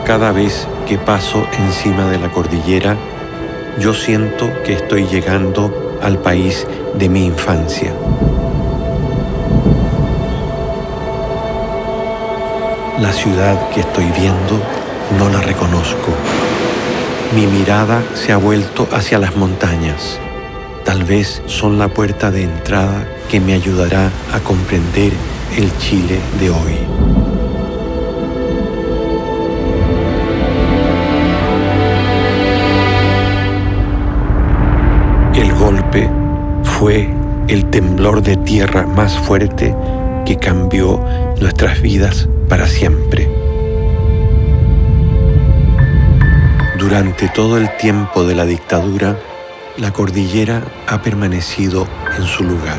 Cada vez que paso encima de la cordillera, yo siento que estoy llegando al país de mi infancia. La ciudad que estoy viendo no la reconozco. Mi mirada se ha vuelto hacia las montañas. Tal vez son la puerta de entrada que me ayudará a comprender el Chile de hoy. El golpe fue el temblor de tierra más fuerte que cambió nuestras vidas para siempre. Durante todo el tiempo de la dictadura, la cordillera ha permanecido en su lugar.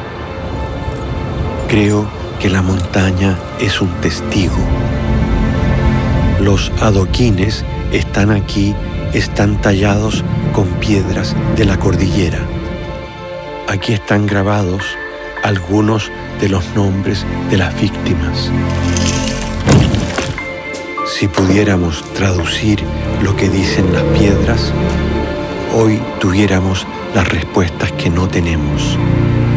Creo que la montaña es un testigo. Los adoquines están aquí, están tallados con piedras de la cordillera. Aquí están grabados algunos de los nombres de las víctimas. Si pudiéramos traducir lo que dicen las piedras, hoy tuviéramos las respuestas que no tenemos.